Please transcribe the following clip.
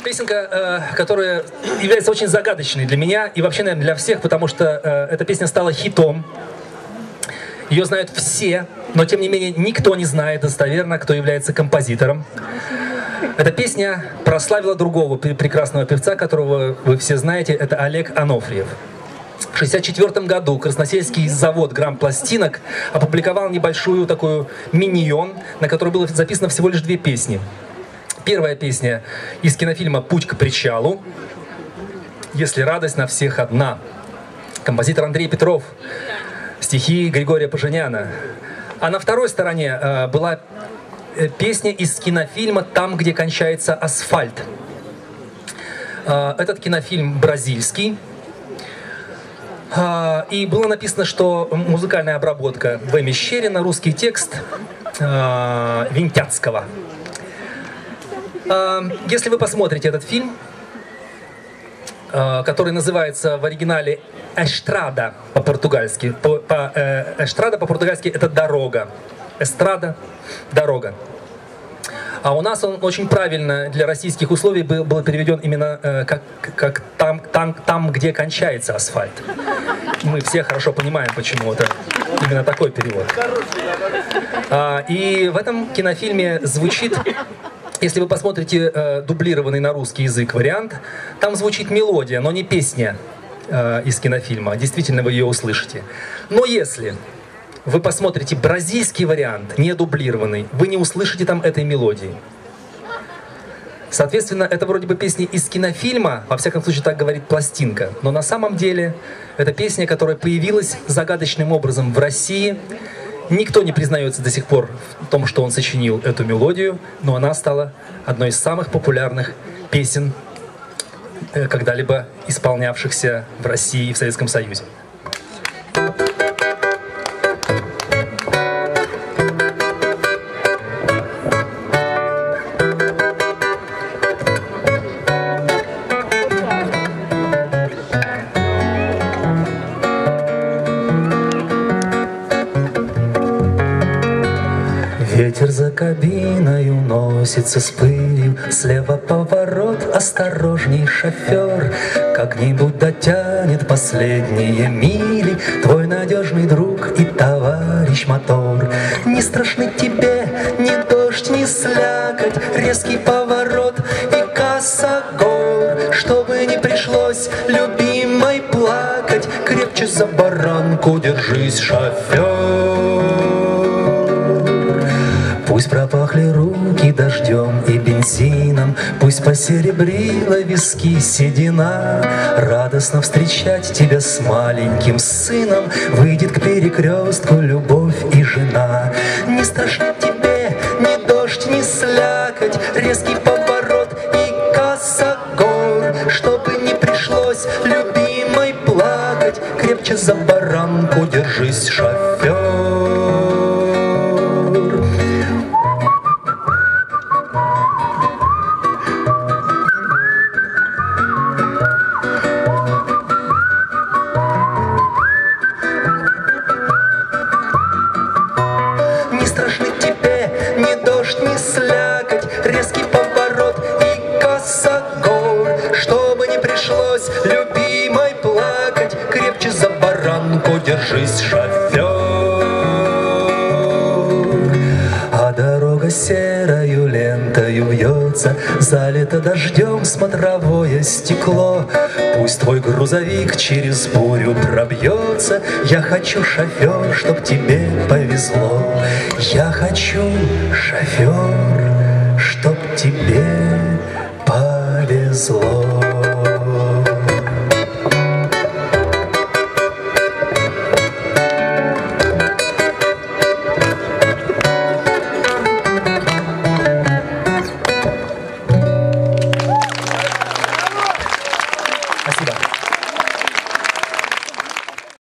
Песенка, которая является очень загадочной для меня и вообще, наверное, для всех, потому что эта песня стала хитом. Ее знают все, но тем не менее никто не знает достоверно, кто является композитором. Эта песня прославила другого прекрасного певца, которого вы все знаете, это Олег Анофриев. В 1964 году Красносельский завод «Грампластинок» опубликовал небольшую такую миньон, на которой было записано всего лишь 2 песни. Первая песня из кинофильма «Путь к причалу», «Если радость на всех одна». Композитор Андрей Петров, стихи Григория Поженяна. А на второй стороне была песня из кинофильма «Там, где кончается асфальт». Этот кинофильм бразильский. И было написано, что музыкальная обработка В. Мещерина, русский текст Винтяцкого. Если вы посмотрите этот фильм, который называется в оригинале «Эштрада» по-португальски. «Эштрада» по-португальски это «дорога». «Эстрада» — «дорога». А у нас он очень правильно для российских условий был переведен именно как там, где кончается асфальт. Мы все хорошо понимаем, почему это именно такой перевод. И в этом кинофильме звучит, если вы посмотрите дублированный на русский язык вариант, там звучит мелодия, но не песня из кинофильма. Действительно, вы ее услышите. Но если вы посмотрите бразильский вариант, не дублированный, вы не услышите там этой мелодии. Соответственно, это вроде бы песня из кинофильма, во всяком случае так говорит пластинка, но на самом деле это песня, которая появилась загадочным образом в России. Никто не признается до сих пор в том, что он сочинил эту мелодию, но она стала одной из самых популярных песен, когда-либо исполнявшихся в России и в Советском Союзе. Ветер за кабиной уносится с пылью, слева поворот, осторожней, шофер. Как-нибудь дотянет последние мили твой надежный друг и товарищ мотор. Не страшны тебе ни дождь, ни слякоть, резкий поворот и косогор. Чтобы не пришлось любимой плакать, крепче за баранку держись, шофер. Пусть пропахли руки дождем и бензином, пусть посеребрила виски седина. Радостно встречать тебя с маленьким сыном выйдет к перекрестку любовь и жена. Не страшно тебе ни дождь, ни слякоть, резкий поворот и косогор. Чтобы не пришлось любимой плакать, крепче за баранку держись, шофер. Держись, шофер. А дорога серою лентою вьется, залито дождем смотровое стекло. Пусть твой грузовик через бурю пробьется. Я хочу, шофер, чтоб тебе повезло. Я хочу, шофер, чтоб тебе повезло.